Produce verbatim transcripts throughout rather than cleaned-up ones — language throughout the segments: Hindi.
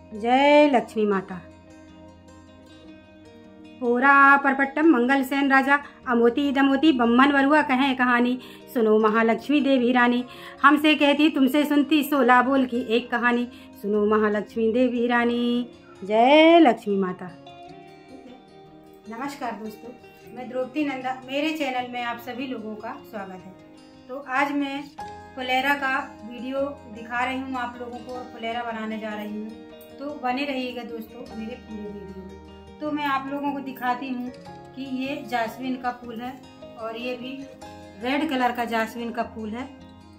जय लक्ष्मी माता। पोरा परपट्टम मंगल सेन राजा, अमोती दमोती बम्मन वरुआ कहें कहानी, सुनो महालक्ष्मी देवी रानी। हमसे कहती तुमसे सुनती, सोलह बोल की एक कहानी, सुनो महालक्ष्मी देवी रानी। जय लक्ष्मी माता। नमस्कार दोस्तों, मैं द्रौपदी नंदा, मेरे चैनल में आप सभी लोगों का स्वागत है। तो आज मैं फुलेरा का वीडियो दिखा रही हूँ आप लोगों को, और फुलेरा बनाने जा रही हूँ, तो बने रहिएगा दोस्तों मेरे पूरे वीडियो में। तो मैं आप लोगों को दिखाती हूँ कि ये जास्मीन का फूल है, और ये भी रेड कलर का जास्मीन का फूल है,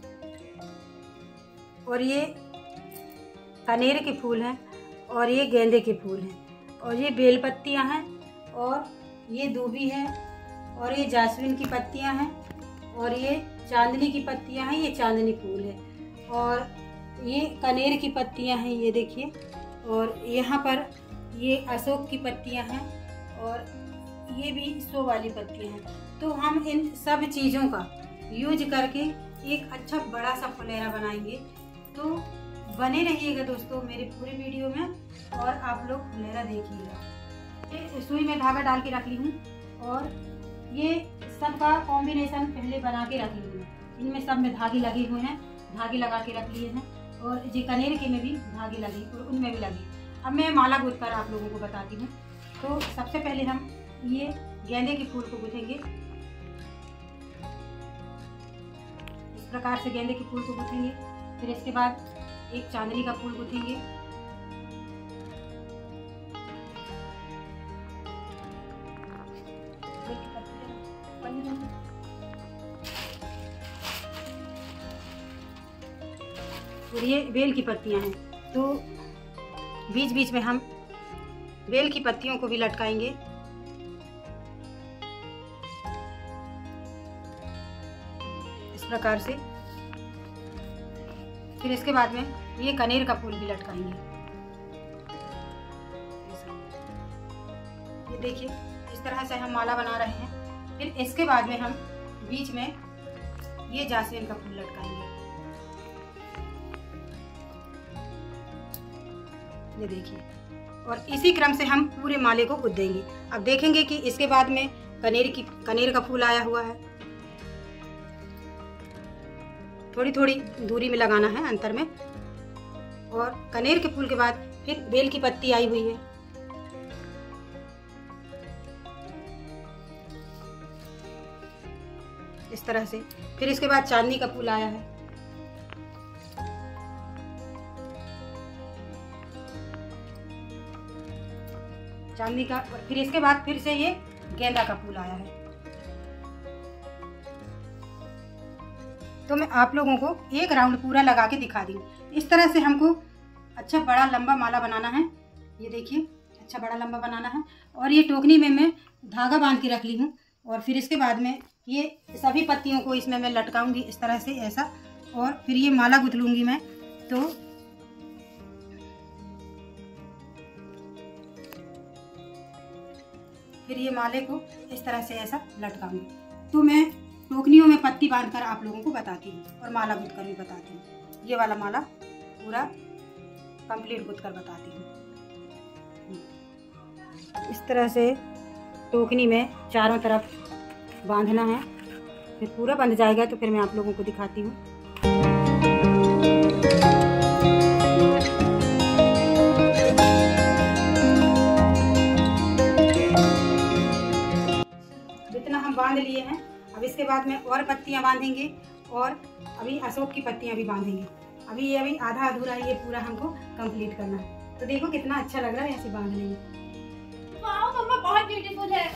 और ये कनेर के फूल हैं, और ये गेंदे के फूल हैं, और ये बेल पत्तियाँ हैं, और ये दूबी है, और ये जास्मीन की पत्तियाँ हैं, और ये चांदनी की पत्तियाँ हैं, ये चांदनी फूल है, और ये कनेर की पत्तियाँ हैं, ये देखिए, और यहाँ पर ये अशोक की पत्तियाँ हैं, और ये भी सो वाली पत्तियाँ हैं। तो हम इन सब चीज़ों का यूज करके एक अच्छा बड़ा सा फुलेरा बनाएंगे। तो बने रहिएगा दोस्तों मेरे पूरे वीडियो में, और आप लोग फुलेरा देखिएगा। सुई में धागा डाल के रख ली हूँ, और ये सब का कॉम्बिनेशन पहले बना के रख ली हूँ। इनमें सब में धागे लगे हुए हैं, धागे लगा के रख लिए हैं, और ये कनेर के में भी धागे लगे और उनमें भी लगे। अब मैं माला गूंथ कर आप लोगों को बताती हूँ। तो सबसे पहले हम ये गेंदे के फूल को गूंथेंगे। इस प्रकार से गेंदे के फूल को गूंथेंगे। फिर इसके बाद एक चांदनी का फूल गूंथेंगे। और ये बेल की पत्तियां हैं, तो बीच बीच में हम बेल की पत्तियों को भी लटकाएंगे। इस प्रकार से। फिर इसके बाद में ये कनेर का फूल भी लटकाएंगे। ये देखिए, इस तरह से हम माला बना रहे हैं। फिर इसके बाद में हम बीच में ये जास्मीन का फूल लटकाएंगे। ये देखिए, और इसी क्रम से हम पूरे माले को गुथ देंगे। अब देखेंगे कि इसके बाद में कनेर की कनेर का फूल आया हुआ है। थोड़ी थोड़ी दूरी में लगाना है, अंतर में। और कनेर के फूल के बाद फिर बेल की पत्ती आई हुई है। इस तरह से। फिर इसके बाद चांदनी का फूल आया है। चांदनी का। और फिर इसके बाद फिर से ये गेंदा का फूल आया है। तो मैं आप लोगों को एक राउंड पूरा लगा के दिखा दी। इस तरह से हमको अच्छा बड़ा लंबा माला बनाना है। ये देखिए, अच्छा बड़ा लंबा बनाना है। और ये टोकनी में मैं धागा बांध के रख ली हूँ। और फिर इसके बाद में ये सभी पत्तियों को इसमें मैं लटकाऊंगी इस तरह से, ऐसा। और फिर ये माला गुथ लूंगी मैं। तो फिर ये माले को इस तरह से ऐसा लटकाऊंगी। तो मैं टोकनियों में पत्ती बांधकर आप लोगों को बताती हूँ, और माला गुथ कर भी बताती हूँ। ये वाला माला पूरा कंप्लीट गुथ कर बताती हूँ। इस तरह से टोकनी में चारों तरफ बांधना है। फिर पूरा बंध जाएगा तो फिर मैं आप लोगों को दिखाती हूँ। बांध लिए हैं। अब इसके बाद में और पत्तियां बांधेंगे, और अभी अशोक की पत्तियां भी बांधेंगे। अभी ये अभी आधा अधूरा है, ये पूरा हमको कंप्लीट करना है। तो देखो कितना अच्छा लग रहा है ऐसे बांधने में। वाओ मम्मा, बहुत ब्यूटीफुल है।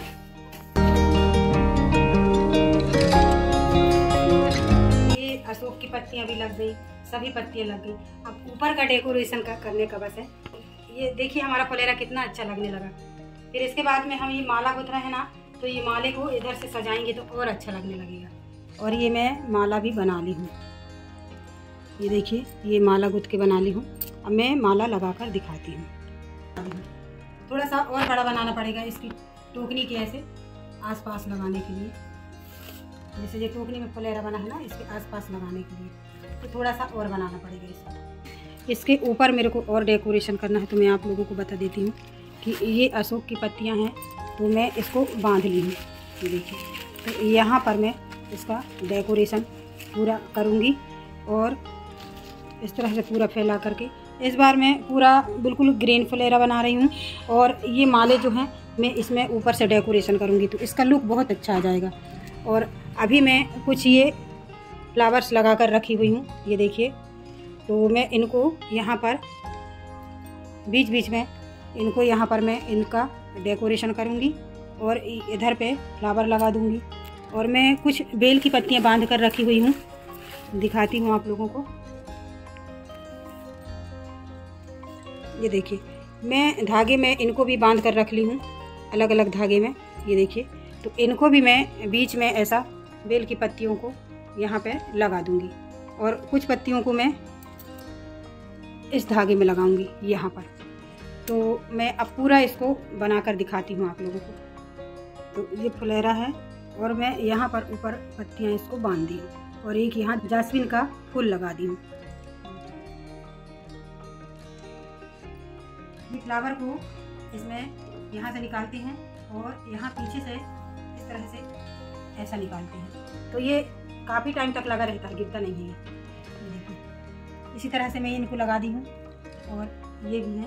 ये अशोक की पत्तियां भी लग गई, सभी पत्तियां लग गई। अब ऊपर का डेकोरेशन का करने का बस है। ये देखिए हमारा फुलेरा कितना अच्छा लगने लगा। फिर इसके बाद में हम ये माला गुथ रहे हैं ना, तो ये माले को इधर से सजाएंगे तो और अच्छा लगने लगेगा। और ये मैं माला भी बना ली हूँ। ये देखिए, ये माला गुथ के बना ली हूँ। अब मैं माला लगाकर दिखाती हूँ। थोड़ा सा और बड़ा बनाना पड़ेगा इसकी टोकनी के ऐसे आसपास लगाने के लिए। जैसे ये टोकनी में फुलेरा बना है ना, इसके आसपास लगाने के लिए तो थोड़ा सा और बनाना पड़ेगा इसको। इसके ऊपर मेरे को और डेकोरेशन करना है, तो मैं आप लोगों को बता देती हूँ कि ये अशोक की पत्तियाँ हैं, तो मैं इसको बांध ली हूँ। ये देखिए, तो यहाँ पर मैं इसका डेकोरेशन पूरा करूँगी और इस तरह से पूरा फैला करके इस बार मैं पूरा बिल्कुल ग्रीन फ्लेरा बना रही हूँ। और ये माले जो हैं मैं इसमें ऊपर से डेकोरेशन करूँगी, तो इसका लुक बहुत अच्छा आ जाएगा। और अभी मैं कुछ ये फ्लावर्स लगा कर रखी हुई हूँ, ये देखिए। तो मैं इनको यहाँ पर बीच बीच में इनको यहाँ पर मैं इनका डेकोरेशन करूँगी और इधर पे फ्लावर लगा दूँगी। और मैं कुछ बेल की पत्तियाँ बांध कर रखी हुई हूँ, दिखाती हूँ आप लोगों को। ये देखिए, मैं धागे में इनको भी बांध कर रख ली हूँ, अलग अलग धागे में। ये देखिए, तो इनको भी मैं बीच में ऐसा बेल की पत्तियों को यहाँ पे लगा दूँगी और कुछ पत्तियों को मैं इस धागे में लगाऊंगी यहाँ पर। तो मैं अब पूरा इसको बनाकर दिखाती हूँ आप लोगों को। तो ये फुलेरा है और मैं यहाँ पर ऊपर पत्तियाँ इसको बांध दी हूँ और एक यहाँ जास्मिन का फूल लगा दी हूँ। ये फ्लावर को इसमें यहाँ से निकालते हैं और यहाँ पीछे से इस तरह से ऐसा निकालते हैं, तो ये काफ़ी टाइम तक लगा रहता है, गिरता नहीं है। ये देखिए, इसी तरह से मैं इनको लगा दी हूँ और ये भी है।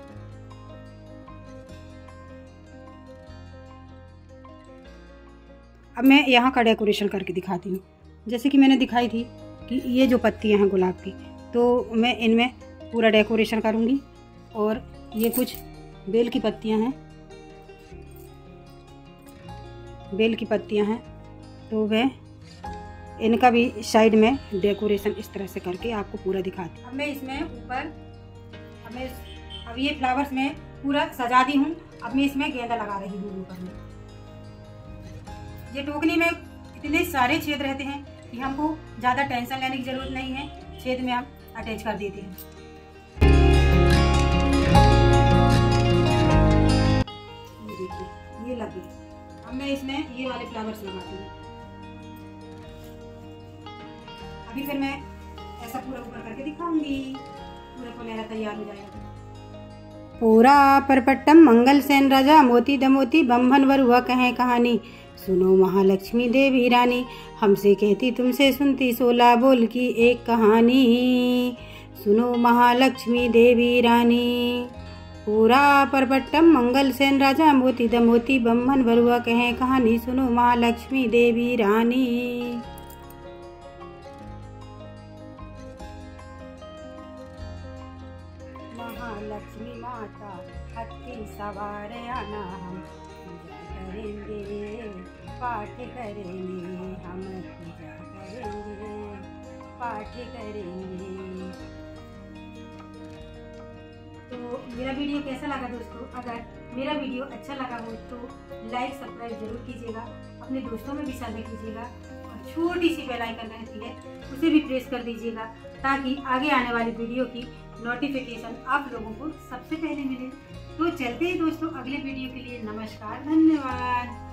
अब मैं यहाँ का डेकोरेशन करके दिखाती हूँ। जैसे कि मैंने दिखाई थी कि ये जो पत्तियाँ हैं गुलाब की, तो मैं इनमें पूरा डेकोरेशन करूँगी। और ये कुछ बेल की पत्तियाँ हैं, बेल की पत्तियाँ हैं, तो मैं इनका भी साइड में डेकोरेशन इस तरह से करके आपको पूरा दिखाती हूँ। अब मैं इसमें ऊपर अब मैं अब ये फ्लावर्स में पूरा सजा दी हूँ। अब मैं इसमें गेंदा लगा रही हूँ ऊपर में। ये टोकनी में इतने सारे छेद रहते हैं कि हमको ज़्यादा टेंशन लेने की ज़रूरत नहीं है, छेद में हम अटैच कर देते हैं। ये देखिए, ये लगे। अब मैं इसमें ये वाले फ्लावर्स लगाती हूँ। अभी फिर मैं ऐसा पूरा ऊपर करके दिखाऊंगी, पूरा फुलेरा तैयार हो जाएगा। पूरा परपट्टम मंगल सेन राजा, मोती दमोती बम्भन वर हुआ कहे कहानी। सुनो महालक्ष्मी देवी रानी, हमसे कहती तुमसे सुनती, सोलह बोल की एक कहानी। सुनो महालक्ष्मी देवी रानी। पूरा परपट्टम मंगल सेन राजा, मोती दमोती बम्भन वर हुआ कहे कहानी। सुनो महालक्ष्मी देवी रानी। महालक्ष्मी माता हत्ती सवार आना, हम पूजा करेंगे पाठ करेंगे, हम पूजा करेंगे पाठ करेंगे। तो मेरा वीडियो कैसा लगा दोस्तों? अगर मेरा वीडियो अच्छा लगा हो तो लाइक सब्सक्राइब जरूर कीजिएगा, अपने दोस्तों में भी साझा कीजिएगा और छोटी सी बेल आइकन रहती है उसे भी प्रेस कर दीजिएगा, ताकि आगे आने वाली वीडियो की नोटिफिकेशन आप लोगों को सबसे पहले मिले। तो चलते हैं दोस्तों अगले वीडियो के लिए। नमस्कार, धन्यवाद।